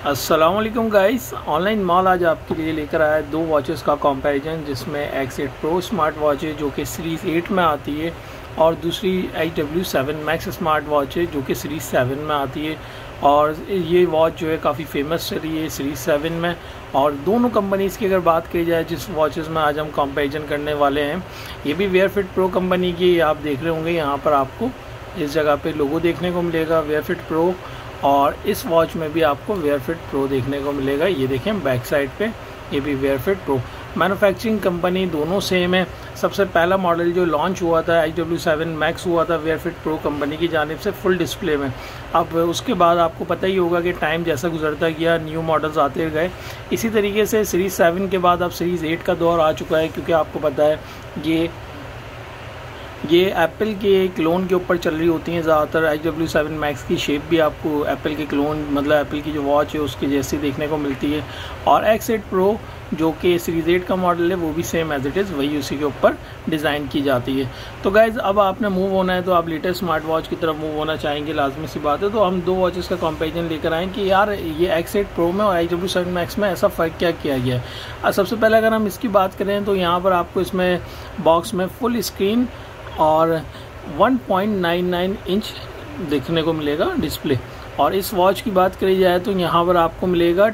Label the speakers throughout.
Speaker 1: अस्सलामुअलैकुम guys, online mall आज आपके लिए लेकर आया है दो वॉचेस का कंपैरिजन, जिसमें X8 प्रो स्मार्ट वॉच है जो कि सीरीज़ 8 में आती है और दूसरी HW7 मैक्स स्मार्ट वॉच है जो कि सीरीज़ 7 में आती है। और ये वॉच जो है काफ़ी फेमस चली है सीरीज़ 7 में। और दोनों कंपनीज़ की अगर बात की जाए जिस वॉचेस में आज हम कंपैरिजन करने वाले हैं, ये भी वेयरफिट प्रो कंपनी की आप देख रहे होंगे। यहाँ पर आपको इस जगह पे लोगो देखने को मिलेगा वेयरफिट प्रो, और इस वॉच में भी आपको वेयरफिट प्रो देखने को मिलेगा। ये देखें बैक साइड पे, ये भी वेयरफिट प्रो। मैन्युफैक्चरिंग कंपनी दोनों सेम है। सबसे पहला मॉडल जो लॉन्च हुआ था HW7 मैक्स हुआ था वेयरफिट प्रो कंपनी की जानिब से फुल डिस्प्ले में। अब उसके बाद आपको पता ही होगा कि टाइम जैसा गुजरता गया न्यू मॉडल्स आते गए। इसी तरीके से सीरीज़ 7 के बाद अब सीरीज़ 8 का दौर आ चुका है, क्योंकि आपको पता है ये एप्पल के क्लोन के ऊपर चल रही होती हैं ज़्यादातर। HW7 मैक्स की शेप भी आपको एप्पल के क्लोन मतलब एप्पल की जो वॉच है उसके जैसी देखने को मिलती है। और X8 प्रो जो कि सीरीज़ 8 का मॉडल है वो भी सेम एज इट इज़ वही उसी के ऊपर डिज़ाइन की जाती है। तो गाइज़ अब आपने मूव होना है तो आप लेटेस्ट स्मार्ट वॉच की तरफ मूव होना चाहेंगे, लाजमी सी बात है। तो हम दो वॉचेस का कंपैरिजन लेकर आएँ कि यार ये X8 प्रो में और HW7 मैक्स में ऐसा फ़र्क क्या किया गया है। सबसे पहले अगर हम इसकी बात करें तो यहाँ पर आपको इसमें बॉक्स में फुल स्क्रीन और 1.99 इंच देखने को मिलेगा डिस्प्ले। और इस वॉच की बात करी जाए तो यहाँ पर आपको मिलेगा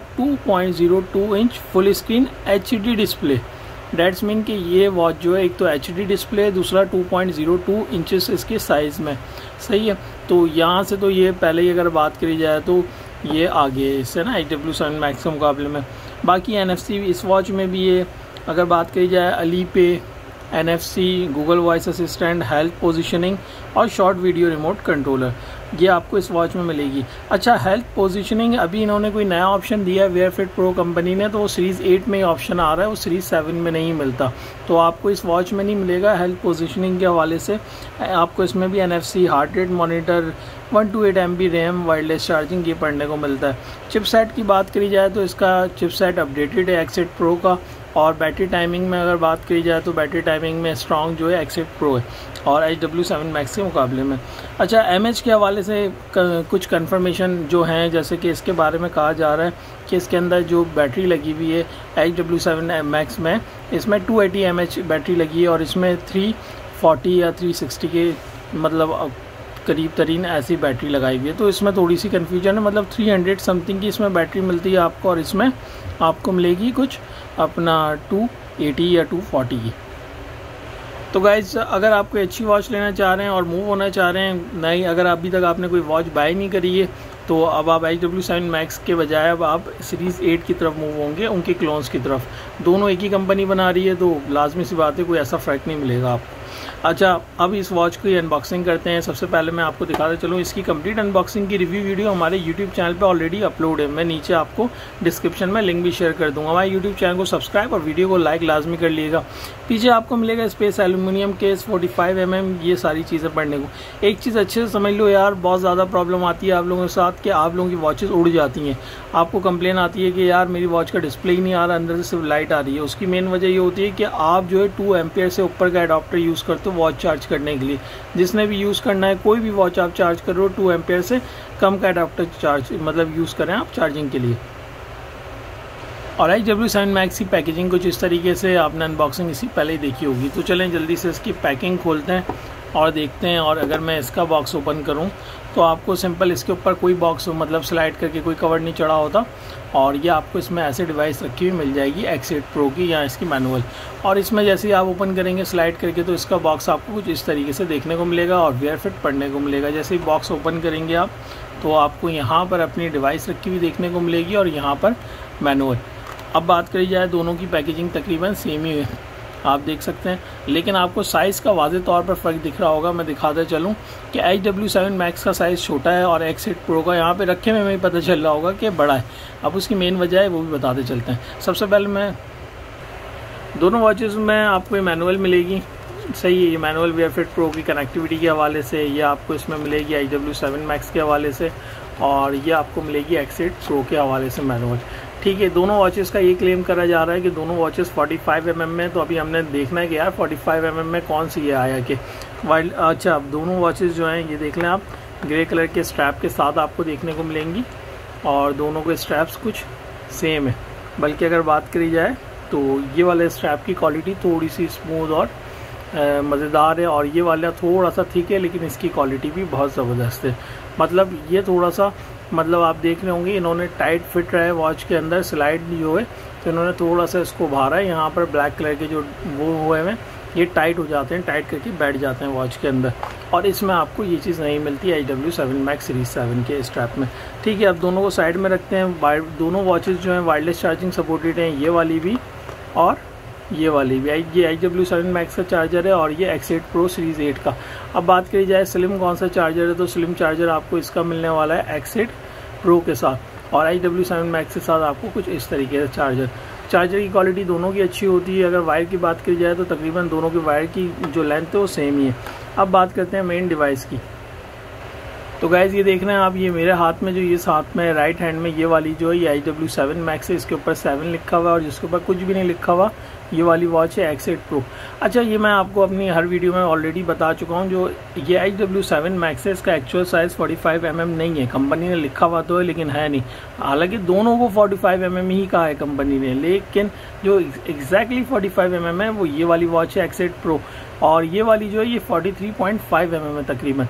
Speaker 1: 2.02 inch full screen HD display. That's mean कि ये वॉच जो है एक तो HD डिस्प्ले है, दूसरा 2.02 इंचेस इसके साइज़ में, सही है। तो यहाँ से तो ये पहले ही अगर बात करी जाए तो ये आगे है इससे ना HW7 मैक्स के मुकाबले में। बाकी NFC इस वॉच में भी ये अगर बात करी जाए Alipay, NFC, Google voice assistant, health positioning और शॉर्ट वीडियो रिमोट कंट्रोलर, ये आपको इस वॉच में मिलेगी। अच्छा, हेल्थ पोजीशनिंग अभी इन्होंने कोई नया ऑप्शन दिया है वेयरफिट प्रो कंपनी ने, तो वो सीरीज़ 8 में ही ऑप्शन आ रहा है, वो सीरीज़ 7 में नहीं मिलता। तो आपको इस वॉच में नहीं मिलेगा हेल्थ पोजीशनिंग के हवाले से। आपको इसमें भी NFC, heart rate monitor, 128 MB RAM, wireless charging ये पढ़ने को मिलता है। चिपसेट की बात करी जाए तो इसका चिपसेट अपडेटेड है X8 प्रो का। और बैटरी टाइमिंग में अगर बात करी जाए तो बैटरी टाइमिंग में स्ट्रॉन्ग जो है X8 प्रो है और HW7 मैक्स के मुकाबले में। अच्छा, MH के हवाले से कुछ कंफर्मेशन जो हैं, जैसे कि इसके बारे में कहा जा रहा है कि इसके अंदर जो बैटरी लगी हुई है HW7 मैक्स में, इसमें 280 mAh बैटरी लगी है और इसमें 340 या 360 के मतलब करीब तरीन ऐसी बैटरी लगाई हुई है। तो इसमें थोड़ी सी कन्फ्यूजन है, मतलब 300 समथिंग की इसमें बैटरी मिलती है आपको, और इसमें आपको मिलेगी कुछ अपना 280 या 240 की। तो गाइज अगर आप कोई अच्छी वॉच लेना चाह रहे हैं और मूव होना चाह रहे हैं, नहीं अगर अभी तक आपने कोई वॉच बाय नहीं करी है, तो अब आप HW7 मैक्स के बजाय अब आप सीरीज़ 8 की तरफ मूव होंगे, उनके क्लोन्स की तरफ। दोनों एक ही कंपनी बना रही है तो लाजमी सी बात है कोई ऐसा फ़र्क नहीं मिलेगा आपको। अच्छा, अब इस वॉच की अनबॉक्सिंग करते हैं। सबसे पहले मैं आपको दिखाता चलूँ, इसकी कंप्लीट अनबॉक्सिंग की रिव्यू वीडियो हमारे यूट्यूब चैनल पे ऑलरेडी अपलोड है। मैं नीचे आपको डिस्क्रिप्शन में लिंक भी शेयर कर दूंगा। हमारे यूट्यूब चैनल को सब्सक्राइब और वीडियो को लाइक लाजमी कर लीजिएगा। पीछे आपको मिलेगा स्पेस एल्यूमिनियम केस, 45 mm, ये सारी चीज़ें पढ़ने को। एक चीज़ अच्छे से समझ लो यार, बहुत ज़्यादा प्रॉब्लम आती है आप लोगों के साथ कि आप लोगों की वॉचेस उड़ जाती हैं। आपको कंप्लेन आती है कि यार मेरी वॉच का डिस्प्ले ही नहीं आ रहा, अंदर से सिर्फ लाइट आ रही है। उसकी मेन वजह ये होती है कि आप जो है 2 एम्पियर से ऊपर का एडाप्टर यूज़ करते हो वॉच चार्ज करने के लिए। जिसने भी यूज़ करना है, कोई भी वॉच आप चार्ज कर रहे हो, 2 एम्पियर से कम का एडाप्टर चार्ज मतलब यूज़ करें आप चार्जिंग के लिए। और HW7 मैक्स की पैकेजिंग कुछ इस तरीके से, आपने अनबॉक्सिंग इसी पहले ही देखी होगी। तो चलें जल्दी से इसकी पैकिंग खोलते हैं और देखते हैं। और अगर मैं इसका बॉक्स ओपन करूं तो आपको सिंपल इसके ऊपर कोई बॉक्स मतलब स्लाइड करके कोई कवर नहीं चढ़ा होता, और ये आपको इसमें ऐसे डिवाइस रखी हुई मिल जाएगी X8 प्रो की या इसकी मैनुअल। और इसमें जैसे ही आप ओपन करेंगे स्लाइड करके तो इसका बॉक्स आपको कुछ इस तरीके से देखने को मिलेगा और वेयरफिट पढ़ने को मिलेगा। जैसे ही बॉक्स ओपन करेंगे आप तो आपको यहाँ पर अपनी डिवाइस रखी हुई देखने को मिलेगी और यहाँ पर मैनुअल। अब बात करी जाए, दोनों की पैकेजिंग तकरीबन सेम ही है, आप देख सकते हैं, लेकिन आपको साइज़ का वाज़े तौर पर फ़र्क दिख रहा होगा। मैं दिखाता चलूँ कि HW7 मैक्स का साइज़ छोटा है और X8 प्रो का यहाँ पे रखे में पता चल रहा होगा कि बड़ा है। अब उसकी मेन वजह है वो भी बताते चलते हैं। सबसे पहले मैं दोनों वॉचेस में आपको मैनुअल मिलेगी, सही है। ये मैनुअल वेयरफिट प्रो की कनेक्टिविटी के हवाले से, ये आपको इसमें मिलेगी HW7 मैक्स के हवाले से, और ये आपको मिलेगी X8 प्रो के हवाले से मैनुअल। ठीक है, दोनों वॉचेस का ये क्लेम करा जा रहा है कि दोनों वॉचेस 45 mm में। तो अभी हमने देखना है कि यार 45 mm में कौन सी ये आया कि वाइल। अच्छा, अब दोनों वॉचेस जो हैं ये देख लें आप, ग्रे कलर के स्ट्रैप के साथ आपको देखने को मिलेंगी। और दोनों के स्ट्रैप्स कुछ सेम है, बल्कि अगर बात करी जाए तो ये वाले स्ट्रैप की क्वालिटी थोड़ी सी स्मूथ और मज़ेदार है, और ये वाला थोड़ा सा थिक है, लेकिन इसकी क्वालिटी भी बहुत ज़बरदस्त है। मतलब ये थोड़ा सा मतलब आप देख रहे होंगे इन्होंने टाइट फिट रहा है वॉच के अंदर, स्लाइड जो है तो इन्होंने थोड़ा सा इसको भारा है। यहाँ पर ब्लैक कलर के जो वो हुए हैं ये टाइट हो जाते हैं, टाइट करके बैठ जाते हैं वॉच के अंदर, और इसमें आपको ये चीज़ नहीं मिलती HW7 Max सीरीज 7 के स्ट्रैप में। ठीक है, अब दोनों को साइड में रखते हैं। दोनों वॉचेस जो हैं वायरलेस चार्जिंग सपोर्टेड हैं, ये वाली भी और ये वाली भी। ये HW7 Max का चार्जर है और ये X8 Pro सीरीज़ 8 का। अब बात करी जाए स्लिम कौन सा चार्जर है, तो स्लिम चार्जर आपको इसका मिलने वाला है X8 Pro के साथ, और HW7 Max के साथ आपको कुछ इस तरीके से चार्जर की क्वालिटी दोनों की अच्छी होती है। अगर वायर की बात की जाए तो तकरीबन दोनों की वायर की जो लेंथ है वो सेम ही है। अब बात करते हैं मेन डिवाइस की। तो गाइज़ ये देख रहे हैं आप, ये मेरे हाथ में जो ये साथ में राइट हैंड में ये वाली जो है ये HW7 Max है, इसके ऊपर 7 लिखा हुआ है, और जिसके ऊपर कुछ भी नहीं लिखा हुआ ये वाली वॉच है X8 Pro। अच्छा, ये मैं आपको अपनी हर वीडियो में ऑलरेडी बता चुका हूँ, जो ये HW7 Max है इसका एक्चुअल साइज़ 45 mm नहीं है, कंपनी ने लिखा हुआ तो है लेकिन है नहीं। हालांकि दोनों को 45 mm ही कहा है कंपनी ने, लेकिन जो एग्जैक्टली 45 mm है वो ये वाली वॉच है X8 Pro, और ये वाली जो है ये 43.5 mm है तकरीबन।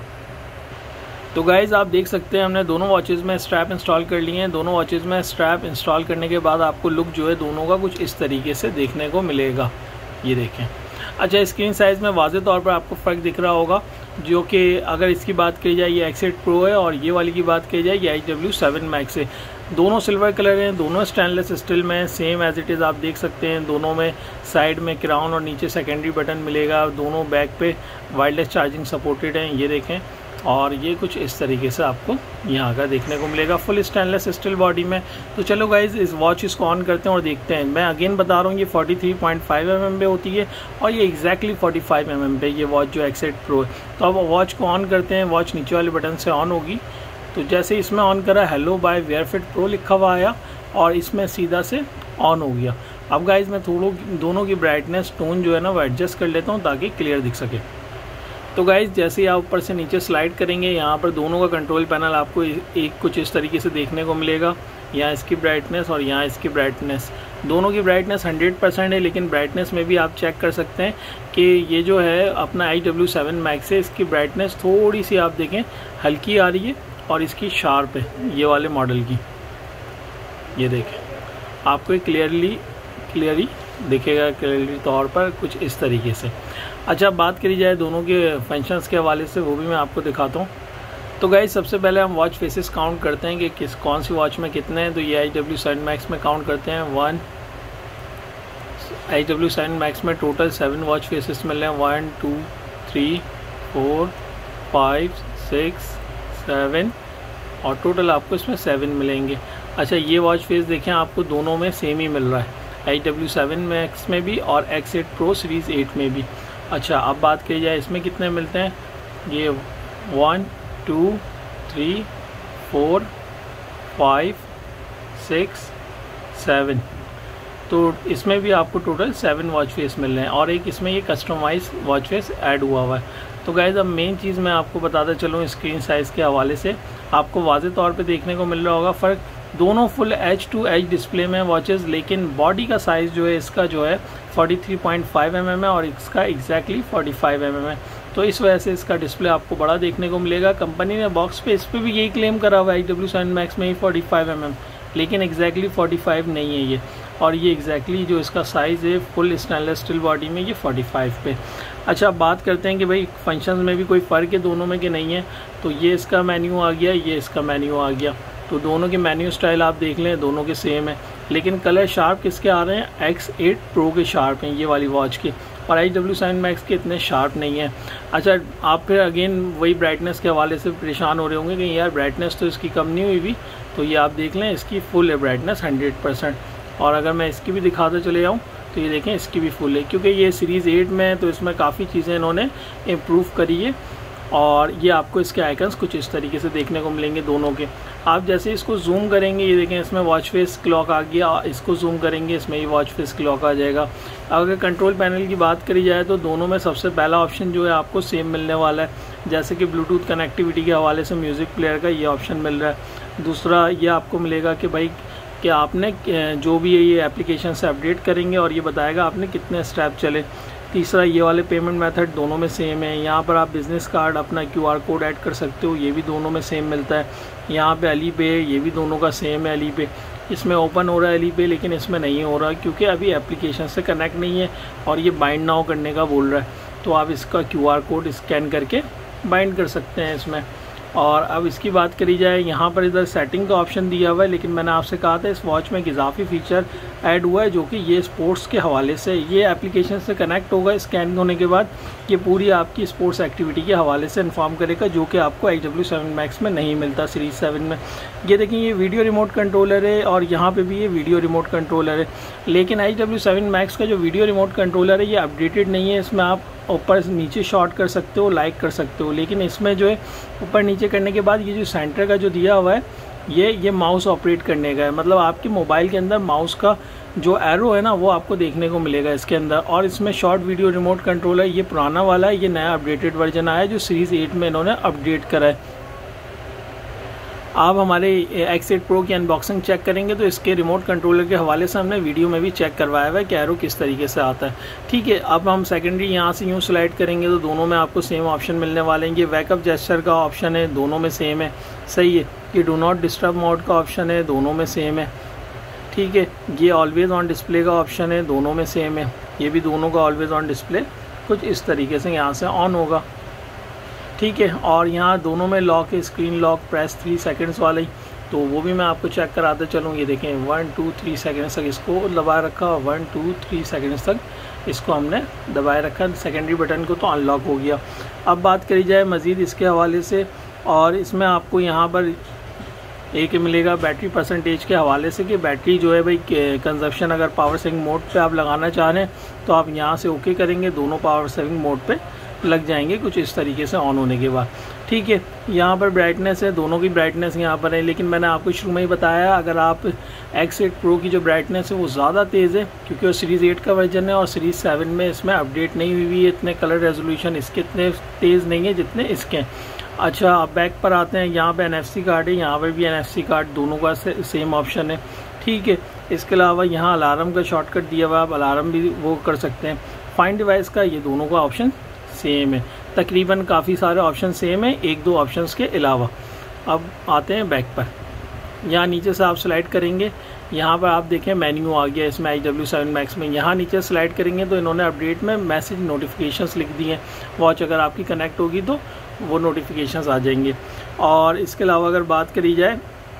Speaker 1: तो गाइज़ आप देख सकते हैं हमने दोनों वॉचेज़ में स्ट्रैप इंस्टॉल कर लिए हैं। दोनों वॉचेज़ में स्ट्रैप इंस्टॉल करने के बाद आपको लुक जो है दोनों का कुछ इस तरीके से देखने को मिलेगा, ये देखें। अच्छा, स्क्रीन साइज़ में वाज़े तौर पर आपको फ़र्क दिख रहा होगा, जो कि अगर इसकी बात की जाए ये X8 Pro है, और ये वाली की बात की जाए ये HW7 Max है। दोनों सिल्वर कलर हैं, दोनों स्टेनलेस स्टील में, सेम एज इट इज़ आप देख सकते हैं। दोनों में साइड में क्राउन और नीचे सेकेंडरी बटन मिलेगा, दोनों बैक पे वायरलेस चार्जिंग सपोर्टेड हैं, ये देखें। और ये कुछ इस तरीके से आपको यहाँ का देखने को मिलेगा फुल स्टेनलेस स्टील बॉडी में। तो चलो गाइज इस वॉच इसको ऑन करते हैं और देखते हैं। मैं अगेन बता रहा हूँ ये 43.5 mm पे होती है, और ये एग्जैक्टली 45 mm पे ये वॉच जो X8 Pro है। तो अब वॉच को ऑन करते हैं, वॉच नीचे वाले बटन से ऑन होगी। तो जैसे इसमें ऑन करा हेलो बाय वेयरफिट प्रो लिखा हुआ आया, और इसमें सीधा से ऑन हो गया। अब गाइज मैं दोनों की ब्राइटनेस टोन जो है ना वो एडजस्ट कर लेता हूँ ताकि क्लियर दिख सके। तो गाइज़ जैसे ही आप ऊपर से नीचे स्लाइड करेंगे, यहाँ पर दोनों का कंट्रोल पैनल आपको एक कुछ इस तरीके से देखने को मिलेगा। यहाँ इसकी ब्राइटनेस और यहाँ इसकी ब्राइटनेस, दोनों की ब्राइटनेस 100% है, लेकिन ब्राइटनेस में भी आप चेक कर सकते हैं कि ये जो है अपना HW7 Max है, इसकी ब्राइटनेस थोड़ी सी आप देखें हल्की आ रही है, और इसकी शार्प है ये वाले मॉडल की, ये देखें आपको क्लियरली दिखेगा क्लियरली तौर पर कुछ इस तरीके से। अच्छा, बात करी जाए दोनों के फंक्शंस के हवाले से, वो भी मैं आपको दिखाता हूँ। तो गाइस सबसे पहले हम वॉच फेसेस काउंट करते हैं कि कौन सी वॉच में कितने हैं। तो ये HW7 Max में काउंट करते हैं HW7 Max में टोटल 7 वॉच फेसेस मिल रहे हैं, 1 2 3 4 5 6 7, और टोटल आपको इसमें 7 मिलेंगे। अच्छा, ये वॉच फेस देखें आपको दोनों में सेम ही मिल रहा है, HW7 Max में भी और X8 Pro सीरीज़ 8 में भी। अच्छा, अब बात की जाए इसमें कितने मिलते हैं, ये 1 2 3 4 5 6 7, तो इसमें भी आपको टोटल 7 वॉच फेस मिल रहे हैं, और एक इसमें ये कस्टमाइज वॉच फेस ऐड हुआ हुआ है। तो गाइज़ अब मेन चीज़ मैं आपको बताता चलूँ, स्क्रीन साइज़ के हवाले से आपको वाज़े तौर पे देखने को मिल रहा होगा फ़र्क। दोनों full edge to edge display में वॉचेस, लेकिन बॉडी का साइज़ जो है इसका जो है 43.5 mm है, और इसका एग्जैक्टली 45 mm है। तो इस वजह से इसका डिस्प्ले आपको बड़ा देखने को मिलेगा। कंपनी ने बॉक्स पे इस पर भी यही क्लेम करा हुआ है HW7 Max में ही 45 mm, लेकिन एग्जैक्टली 45 नहीं है ये, और ये एग्जैक्टली जो इसका साइज़ है फुल स्टेनलेस स्टील बॉडी में ये 45 पे। अच्छा, अब बात करते हैं कि भाई फंक्शंस में भी कोई फ़र्क है दोनों में कि नहीं है। तो ये इसका मेन्यू आ गया, ये इसका मेन्यू आ गया। तो दोनों के मेन्यू स्टाइल आप देख लें, दोनों के सेम है, लेकिन कलर शार्प किसके आ रहे हैं, X8 Pro के शार्प हैं ये वाली वॉच के, और HW7 Max के इतने शार्प नहीं है। अच्छा, आप फिर अगेन वही ब्राइटनेस के हवाले से परेशान हो रहे होंगे कि यार ब्राइटनेस तो इसकी कम नहीं हुई भी, तो ये आप देख लें इसकी फुल है ब्राइटनेस 100%। और अगर मैं इसकी भी दिखाते चले जाऊँ तो ये देखें इसकी भी फुल है, क्योंकि ये सीरीज़ 8 में है तो इसमें काफ़ी चीज़ें इन्होंने इम्प्रूव करी है। और ये आपको इसके आइकन्स कुछ इस तरीके से देखने को मिलेंगे दोनों के। आप जैसे इसको जूम करेंगे, ये देखें इसमें वॉच फेस क्लॉक आ गया, इसको जूम करेंगे इसमें ये वॉच फेस क्लॉक आ जाएगा। अगर कंट्रोल पैनल की बात करी जाए तो दोनों में सबसे पहला ऑप्शन जो है आपको सेम मिलने वाला है, जैसे कि ब्लूटूथ कनेक्टिविटी के हवाले से म्यूज़िक प्लेयर का ये ऑप्शन मिल रहा है। दूसरा ये आपको मिलेगा कि भाई कि आपने जो भी है ये एप्लीकेशन से अपडेट करेंगे और ये बताएगा आपने कितने स्टेप चले। तीसरा ये वाले पेमेंट मेथड दोनों में सेम है। यहाँ पर आप बिज़नेस कार्ड अपना QR कोड ऐड कर सकते हो, ये भी दोनों में सेम मिलता है। यहाँ पे अली पे, ये भी दोनों का सेम है अली पे। इसमें ओपन हो रहा है अली पे, लेकिन इसमें नहीं हो रहा क्योंकि अभी एप्लीकेशन से कनेक्ट नहीं है और ये बाइंड नाउ करने का बोल रहा है। तो आप इसका QR कोड स्कैन करके बाइंड कर सकते हैं इसमें। और अब इसकी बात करी जाए, यहाँ पर इधर सेटिंग का ऑप्शन दिया हुआ है, लेकिन मैंने आपसे कहा था इस वॉच में एक इजाफी फ़ीचर ऐड हुआ है जो कि ये स्पोर्ट्स के हवाले से ये एप्लीकेशन से कनेक्ट होगा। स्कैन होने के बाद ये पूरी आपकी स्पोर्ट्स एक्टिविटी के हवाले से इन्फॉर्म करेगा, जो कि आपको HW7 Max में नहीं मिलता सीरीज़ 7 में। ये देखिए ये वीडियो रिमोट कंट्रोलर है और यहाँ पर भी ये वीडियो रिमोट कंट्रोलर है, लेकिन HW7 Max का जो वीडियो रिमोट कंट्रोलर है ये अपडेटेड नहीं है। इसमें आप ऊपर नीचे शॉर्ट कर सकते हो, लाइक कर सकते हो, लेकिन इसमें जो है ऊपर नीचे करने के बाद ये जो सेंटर का जो दिया हुआ है ये माउस ऑपरेट करने का है। मतलब आपके मोबाइल के अंदर माउस का जो एरो है ना वो आपको देखने को मिलेगा इसके अंदर। और इसमें शॉर्ट वीडियो रिमोट कंट्रोलर ये पुराना वाला है, ये नया अपडेटेड वर्जन आया है जो सीरीज़ 8 में इन्होंने अपडेट करा है। आप हमारे X8 Pro की अनबॉक्सिंग चेक करेंगे तो इसके रिमोट कंट्रोलर के हवाले से हमने वीडियो में भी चेक करवाया हुआ है कि एरो किस तरीके से आता है। ठीक है, अब हम सेकेंडरी यहाँ से यूँ स्लाइड करेंगे तो दोनों में आपको सेम ऑप्शन मिलने वाले हैं। ये बैकअप जेस्चर का ऑप्शन है, दोनों में सेम है। सही है। ये डू नॉट डिस्टर्ब मोड का ऑप्शन है, दोनों में सेम है। ठीक है, ये ऑलवेज़ ऑन डिस्प्ले का ऑप्शन है, दोनों में सेम है। ये भी दोनों का ऑलवेज़ ऑन डिस्प्ले कुछ इस तरीके से यहाँ से ऑन होगा। ठीक है, और यहाँ दोनों में लॉक है, स्क्रीन लॉक प्रेस 3 सेकंड्स वाला ही, तो वो भी मैं आपको चेक कराते चलूँ। ये देखें 1 2 3 सेकंड्स तक इसको दबाए रखा, 1 2 3 सेकंड्स तक इसको हमने दबाए रखा, सेकेंडरी बटन को तो अनलॉक हो गया। अब बात करी जाए मज़ीद इसके हवाले से, और इसमें आपको यहाँ पर एक मिलेगा बैटरी परसेंटेज के हवाले से कि बैटरी जो है भाई कंजप्शन अगर पावर सेविंग मोड पे आप लगाना चाह रहे हैं तो आप यहाँ से ओके करेंगे, दोनों पावर सेविंग मोड पे लग जाएंगे कुछ इस तरीके से ऑन होने के बाद। ठीक है, यहाँ पर ब्राइटनेस है, दोनों की ब्राइटनेस यहाँ पर है, लेकिन मैंने आपको शुरू में ही बताया अगर आप X8 Pro की जो ब्राइटनेस है वो ज़्यादा तेज़ है क्योंकि वो सीरीज़ 8 का वर्जन है और सीरीज़ 7 में इसमें अपडेट नहीं हुई है, इतने कलर रेजोल्यूशन इसके इतने तेज़ नहीं है जितने इसके। अच्छा, अब बैक पर आते हैं, यहाँ पे NFC कार्ड है, यहाँ पर भी NFC कार्ड, दोनों का सेम ऑप्शन है। ठीक है, इसके अलावा यहाँ अलार्म का शॉर्टकट दिया हुआ, आप अलार्म भी वो कर सकते हैं। फाइंड डिवाइस का ये दोनों का ऑप्शन सेम है, तकरीबन काफ़ी सारे ऑप्शन सेम है एक दो ऑप्शंस के अलावा। अब आते हैं बैक पर, यहाँ नीचे से आप स्लाइड करेंगे, यहाँ पर आप देखें मेन्यू आ गया इसमें HW7 Max में। यहाँ नीचे स्लाइड करेंगे तो इन्होंने अपडेट में मैसेज नोटिफिकेशंस लिख दी हैं, वॉच अगर आपकी कनेक्ट होगी तो वो नोटिफिकेशंस आ जाएंगे। और इसके अलावा अगर बात करी जाए,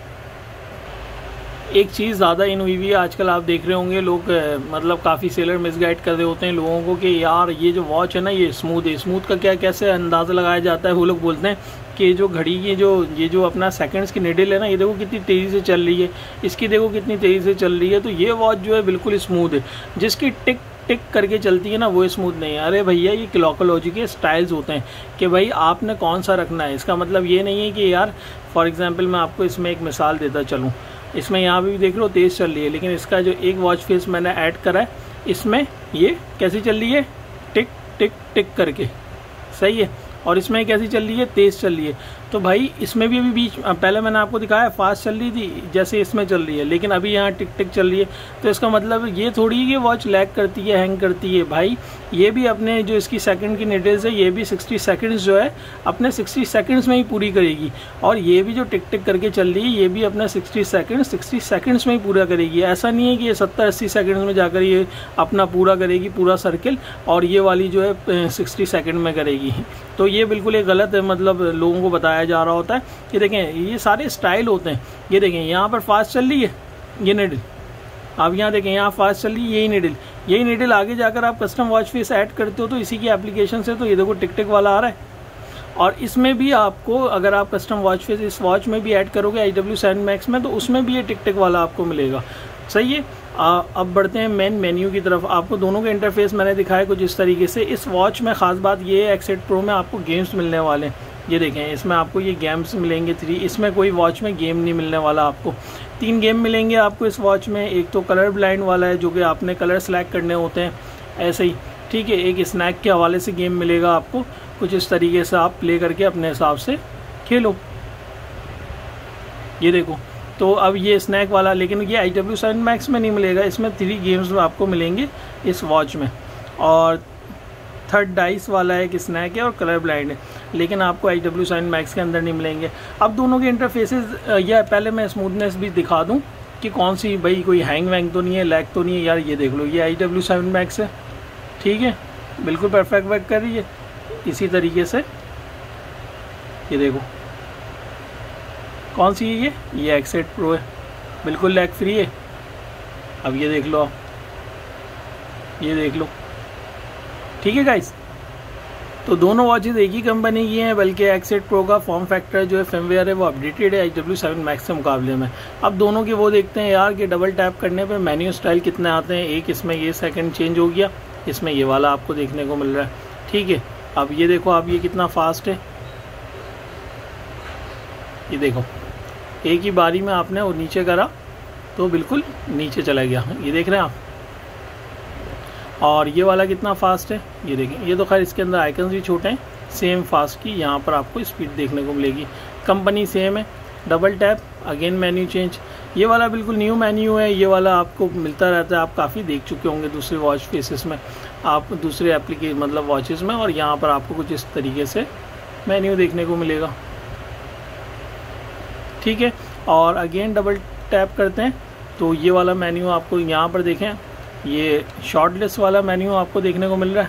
Speaker 1: एक चीज़ ज़्यादा इन हुई हुई है आजकल, आप देख रहे होंगे लोग मतलब काफ़ी सेलर मिसगाइड कर रहे होते हैं लोगों को कि यार ये जो वॉच है ना ये स्मूथ है। स्मूथ का क्या कैसे अंदाज़ा लगाया जाता है, वो लोग बोलते हैं कि जो घड़ी की ये जो अपना सेकंड्स की निडल है ना, ये देखो कितनी तेज़ी से चल रही है, इसकी देखो कितनी तेज़ी से चल रही है, तो ये वॉच जो है बिल्कुल स्मूथ है। जिसकी टिक टिक करके चलती है ना वो स्मूथ नहीं है। अरे भैया ये क्लॉकोलॉजी के स्टाइल्स होते हैं कि भाई आपने कौन सा रखना है। इसका मतलब ये नहीं है कि यार फॉर एग्जांपल मैं आपको इसमें एक मिसाल देता चलूँ, इसमें यहाँ भी देख लो तेज़ चल रही है, लेकिन इसका जो एक वॉच फेस मैंने ऐड करा है इसमें ये कैसी चल रही है, टिक टिक टिक करके। सही है, और इसमें कैसी चल रही है, तेज़ चल रही है। तो भाई इसमें भी अभी बीच पहले मैंने आपको दिखाया फास्ट चल रही थी जैसे इसमें चल रही है, लेकिन अभी यहाँ टिक टिक चल रही है। तो इसका मतलब ये थोड़ी है कि वॉच लैग करती है, हैंग करती है। भाई ये भी अपने जो इसकी सेकंड की निडल्स है ये भी 60 सेकंड्स जो है अपने 60 सेकंड्स में ही पूरी करेगी, और ये भी जो टिक टिक करके चल रही है ये भी अपना 60 सेकंड्स में ही पूरा करेगी। ऐसा नहीं है कि ये 70-80 सेकंड्स में जाकर ये अपना पूरा करेगी पूरा सर्किल, और ये वाली जो है 60 सेकंड में करेगी। तो ये बिल्कुल एक गलत है, मतलब लोगों को बताया जा रहा होता है कि देखें ये सारे स्टाइल होते हैं। ये देखें यहाँ पर फास्ट चल रही है ये निडल, अब यहाँ देखें यहाँ फास्ट चल रही है यही निडल आगे जाकर आप कस्टम वॉच फेस ऐड करते हो तो इसी की एप्लीकेशन से तो ये देखो टिक टिक वाला आ रहा है। और इसमें भी आपको अगर आप कस्टम वॉच फेस इस वॉच में भी ऐड करोगे HW7 Max में तो उसमें भी ये टिक टिक वाला आपको मिलेगा। सही है, अब बढ़ते हैं मेन मेन्यू की तरफ। आपको दोनों के इंटरफेस मैंने दिखाया कुछ इस तरीके से। इस वॉच में ख़ास बात ये है X8 Pro में आपको गेम्स मिलने वाले हैं। ये देखें इसमें आपको ये गेम्स मिलेंगे 3, इसमें कोई वॉच में गेम नहीं मिलने वाला आपको। 3 गेम मिलेंगे आपको इस वॉच में। एक तो कलर ब्लाइंड वाला है जो कि आपने कलर सेलेक्ट करने होते हैं ऐसे ही। ठीक है, एक स्नैक के हवाले से गेम मिलेगा आपको, कुछ इस तरीके से आप प्ले करके अपने हिसाब से खेलो। ये देखो। तो अब ये स्नैक वाला, लेकिन ये HW7 मैक्स में नहीं मिलेगा, इसमें 3 गेम्स आपको मिलेंगे इस वॉच में। और थर्ड डाइस वाला एक स्नैक है और कलर ब्लाइंड है, लेकिन आपको HW7 मैक्स के अंदर नहीं मिलेंगे। अब दोनों के इंटरफेसेस, या पहले मैं स्मूथनेस भी दिखा दूं कि कौन सी, भाई कोई हैंग वैंग तो नहीं है, लैग तो नहीं है यार। ये देख लो, ये HW7 मैक्स है, ठीक है, बिल्कुल परफेक्ट वर्क कर रही है। इसी तरीके से ये देखो, कौन सी है ये X8 Pro है, बिल्कुल लैग फ्री है। अब ये देख लो आप, ये देख लो, ठीक है गाइस। तो दोनों वॉचेस एक ही कंपनी की हैं, बल्कि X8 Pro का फॉर्म फैक्टर जो है, फर्मवेयर है, वो अपडेटेड है HW7 मैक्स के मुकाबले में। अब दोनों के वो देखते हैं यार कि डबल टैप करने पे मेन्यू स्टाइल कितने आते हैं। एक इसमें ये सेकंड चेंज हो गया, इसमें ये वाला आपको देखने को मिल रहा है, ठीक है। अब ये देखो आप, ये कितना फास्ट है, ये देखो, एक ही बारी में आपने वो नीचे करा तो बिल्कुल नीचे चला गया, ये देख रहे हैं आप। और ये वाला कितना फास्ट है, ये देखें। ये तो खैर इसके अंदर आइकन्स भी छोटे हैं, सेम फास्ट की यहाँ पर आपको स्पीड देखने को मिलेगी। कंपनी सेम है, double tap again menu change. ये वाला बिल्कुल न्यू मेन्यू है, ये वाला आपको मिलता रहता है, आप काफ़ी देख चुके होंगे दूसरे वॉच फेसेस में, आप दूसरे एप्लीकेशन मतलब वॉचेस में। और यहाँ पर आपको कुछ इस तरीके से मेन्यू देखने को मिलेगा, ठीक है। और अगेन डबल टैप करते हैं तो ये वाला मेन्यू आपको यहाँ पर देखें, ये शॉर्ट लिस्ट वाला मेन्यू आपको देखने को मिल रहा है,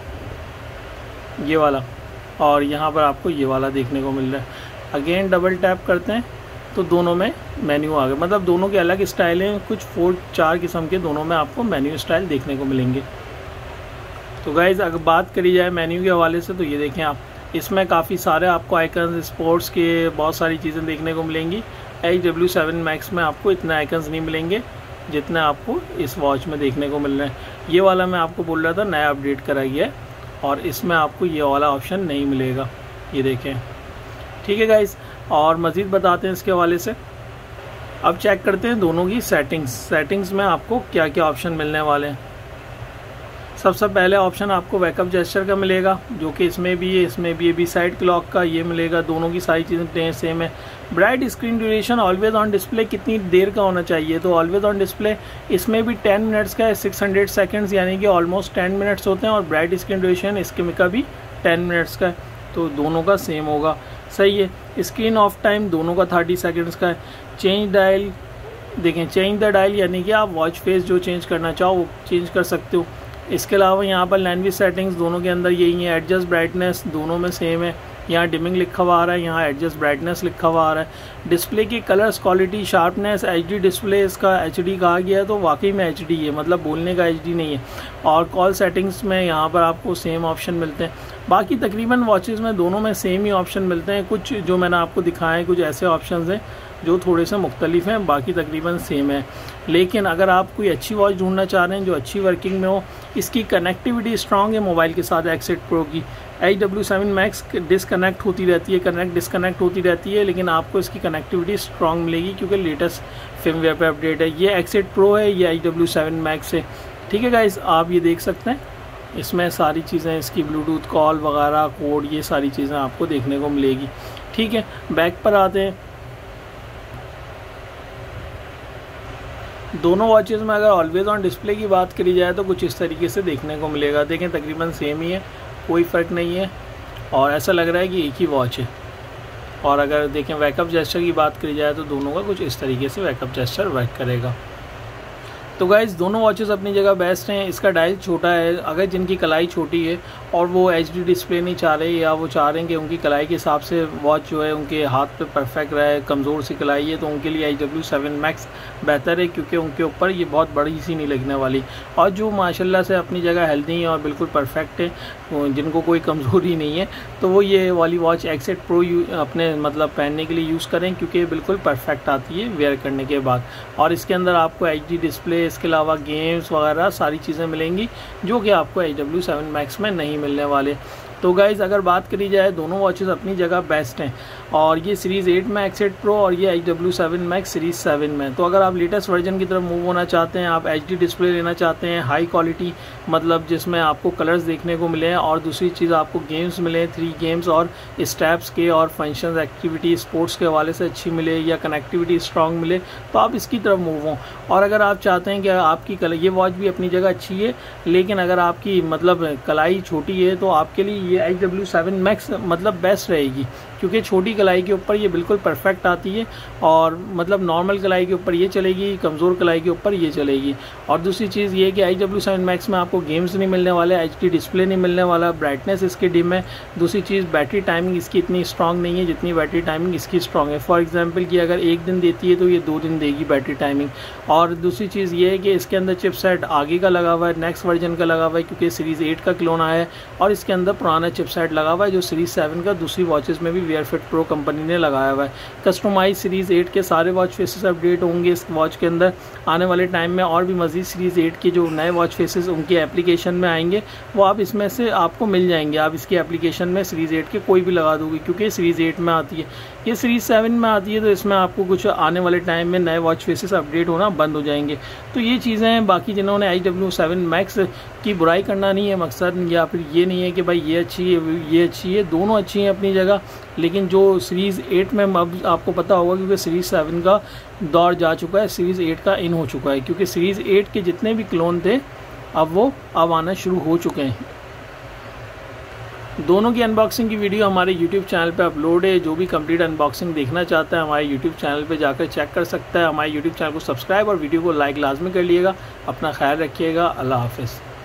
Speaker 1: ये वाला। और यहाँ पर आपको ये वाला देखने को मिल रहा है। अगेन डबल टैप करते हैं तो दोनों में मेन्यू आ गए, मतलब दोनों के अलग स्टाइल हैं, कुछ 4 किस्म के दोनों में आपको मेन्यू स्टाइल देखने को मिलेंगे। तो गाइज़ अगर बात करी जाए मेन्यू के हवाले से, तो ये देखें आप, इसमें काफ़ी सारे आपको आइकन, स्पोर्ट्स के बहुत सारी चीज़ें देखने को मिलेंगी। HW7 मैक्स में आपको इतने आइकन्स नहीं मिलेंगे जितने आपको इस वॉच में देखने को मिल रहे हैं। ये वाला मैं आपको बोल रहा था नया अपडेट करा गया है, और इसमें आपको ये वाला ऑप्शन नहीं मिलेगा, ये देखें, ठीक है गाइस। और मज़ीद बताते हैं इसके हवाले से। अब चेक करते हैं दोनों की सेटिंग्स में आपको क्या क्या ऑप्शन मिलने वाले हैं। सबसे पहले ऑप्शन आपको बैकअप जेस्चर का मिलेगा, जो कि इसमें भी है, इसमें भी है। B-साइड क्लॉक का ये मिलेगा, दोनों की सारी चीज़ें सेम है। Bright screen duration, always on display कितनी देर का होना चाहिए, तो ऑलवेज ऑन डिस्प्ले इसमें भी 10 मिनट्स का है, 600 सेकेंड्स, यानी कि ऑलमोस्ट 10 मिनट्स होते हैं। और ब्राइट स्क्रीन ड्यूरेशन इसके का भी 10 मिनट्स का है, तो दोनों का सेम होगा, सही है। स्क्रीन ऑफ टाइम दोनों का 30 सेकेंड्स का है। चेंज डायल देखें, चेंज द डायल यानी कि आप वॉच फेस जो चेंज करना चाहो वो चेंज कर सकते हो। इसके अलावा यहाँ पर लैंग्वेज सेटिंग्स दोनों के अंदर यही है। एडजस्ट ब्राइटनेस दोनों में सेम है, यहाँ डिमिंग लिखा हुआ आ रहा है, यहाँ एडजस्ट ब्राइटनेस लिखा हुआ आ रहा है। डिस्प्ले की colours, quality, sharpness, HD display, इसका HD कहा गया है तो वाकई में HD है, मतलब बोलने का HD नहीं है। और कॉल सेटिंग्स में यहाँ पर आपको सेम ऑप्शन मिलते हैं। बाकी तकरीबन वॉचेस में दोनों में सेम ही ऑप्शन मिलते हैं। कुछ जो मैंने आपको दिखाए हैं, कुछ ऐसे ऑप्शन हैं जो थोड़े से मुख्तलिफ हैं, बाकी तकरीबन सेम है। लेकिन अगर आप कोई अच्छी वॉच ढूंढना चाह रहे हैं जो अच्छी वर्किंग में हो, इसकी कनेक्टिविटी स्ट्रॉन्ग है मोबाइल के साथ X8 Pro की। HW7 मैक्स डिसकनेक्ट होती रहती है, डिसकनेक्ट होती रहती है, लेकिन आपको इसकी कनेक्टिविटी स्ट्रॉन्ग मिलेगी क्योंकि लेटेस्ट फर्मवेयर पे अपडेट है। ये X8 Pro है, ये HW7 मैक्स है, ठीक है गाइस। आप ये देख सकते हैं, इसमें सारी चीज़ें, इसकी ब्लूटूथ कॉल वगैरह, कोड, ये सारी चीज़ें आपको देखने को मिलेगी, ठीक है। बैक पर आते हैं। दोनों वॉचेस में अगर ऑलवेज ऑन डिस्प्ले की बात करी जाए तो कुछ इस तरीके से देखने को मिलेगा। देखें तकरीबन सेम ही है, कोई फ़र्क नहीं है, और ऐसा लग रहा है कि एक ही वॉच है। और अगर देखें बैकअप जेस्चर की बात करी जाए तो दोनों का कुछ इस तरीके से बैकअप जेस्चर वर्क करेगा। तो गाइस दोनों वॉचेस अपनी जगह बेस्ट हैं। इसका डायल छोटा है, अगर जिनकी कलाई छोटी है और वो HD डिस्प्ले नहीं चाह रहे, या वो चाह रहे हैं कि उनकी कलाई के हिसाब से वॉच जो है उनके हाथ पे परफेक्ट रहे, कमज़ोर सी कलाई है, तो उनके लिए HW7 मैक्स बेहतर है, क्योंकि उनके ऊपर ये बहुत बड़ी सी नहीं लगने वाली। और जो माशाल्लाह से अपनी जगह हेल्दी है और बिल्कुल परफेक्ट है, जिनको कोई कमज़ोरी नहीं है, तो वो ये वाली वॉच X8 Pro अपने मतलब पहनने के लिए यूज़ करें, क्योंकि ये बिल्कुल परफेक्ट आती है वेयर करने के बाद। और इसके अंदर आपको HD डिस्प्ले, इसके अलावा गेम्स वगैरह सारी चीज़ें मिलेंगी जो कि आपको HW7 मैक्स में नहीं मिलने वाले। तो गाइज़ अगर बात करी जाए, दोनों वॉचेस अपनी जगह बेस्ट हैं और ये सीरीज़ 8 में X8 Pro और ये HW7 Max सीरीज़ 7 में। तो अगर आप लेटेस्ट वर्जन की तरफ मूव होना चाहते हैं, आप HD डिस्प्ले लेना चाहते हैं, हाई क्वालिटी मतलब जिसमें आपको कलर्स देखने को मिले और दूसरी चीज़ आपको गेम्स मिले, 3 गेम्स और स्टेप्स के और फंक्शंस, एक्टिविटी, स्पोर्ट्स के हवाले से अच्छी मिले या कनेक्टिविटी स्ट्रॉन्ग मिले, तो आप इसकी तरफ मूव हों। और अगर आप चाहते हैं कि आपकी ये वॉच भी अपनी जगह अच्छी है, लेकिन अगर आपकी मतलब कलाई छोटी है तो आपके लिए ये HW7 Max मतलब बेस्ट रहेगी, क्योंकि छोटी कलाई के ऊपर ये बिल्कुल परफेक्ट आती है और मतलब नॉर्मल कलाई के ऊपर ये चलेगी, कमज़ोर कलाई के ऊपर ये चलेगी। और दूसरी चीज़ ये कि HW7 Max में आपको गेम्स नहीं मिलने वाले, HD डिस्प्ले नहीं मिलने वाला, ब्राइटनेस इसकी डिम है। दूसरी चीज़ बैटरी टाइमिंग इसकी इतनी स्ट्रॉन्ग नहीं है जितनी बैटरी टाइमिंग इसकी स्ट्रॉन्ग है। फॉर एग्जांपल कि अगर 1 दिन देती है तो ये 2 दिन देगी बैटरी टाइमिंग। और दूसरी चीज़ ये है कि इसके अंदर चिपसेट आगे का लगा हुआ है, नेक्स्ट वर्जन का लगा हुआ है, क्योंकि सीरीज़ 8 का क्लोन आया है और इसके अंदर पुराना चिपसेट लगा हुआ है जो सीरीज़ 7 का दूसरी वॉचेस में भी वेयर फिट प्रो कंपनी ने लगाया हुआ है। कस्टमाइज सीरीज़ 8 के सारे वॉच फेसेस अपडेट होंगे इस वॉच के अंदर आने वाले टाइम में, और भी मज़ीद सीरीज़ 8 के जो नए वॉच फेसेस उनके एप्लीकेशन में आएंगे वो आप इसमें से आपको मिल जाएंगे। आप इसकी एप्लीकेशन में सीरीज़ 8 के कोई भी लगा दोगे, क्योंकि सीरीज़ 8 में आती है, ये सीरीज़ 7 में आती है, तो इसमें आपको कुछ आने वाले टाइम में नए वॉच फेसेस अपडेट होना बंद हो जाएंगे। तो ये चीज़ें हैं। बाकी जिन्होंने HW7 Max की बुराई करना नहीं है मकसद, या फिर ये नहीं है कि भाई ये अच्छी है ये अच्छी है, दोनों अच्छी हैं अपनी जगह, लेकिन जो सीरीज़ 8 में अब आपको पता होगा क्योंकि सीरीज़ 7 का दौर जा चुका है, सीरीज़ 8 का इन हो चुका है, क्योंकि सीरीज़ 8 के जितने भी क्लोन थे अब आना शुरू हो चुके हैं। दोनों की अनबॉक्सिंग की वीडियो हमारे YouTube चैनल पे अपलोड है। जो भी कंप्लीट अनबॉक्सिंग देखना चाहता है हमारे YouTube चैनल पे जाकर चेक कर सकता है। हमारे YouTube चैनल को सब्सक्राइब और वीडियो को लाइक लाजमी कर लिएगा। अपना ख्याल रखिएगा। अल्लाह हाफ़िज़।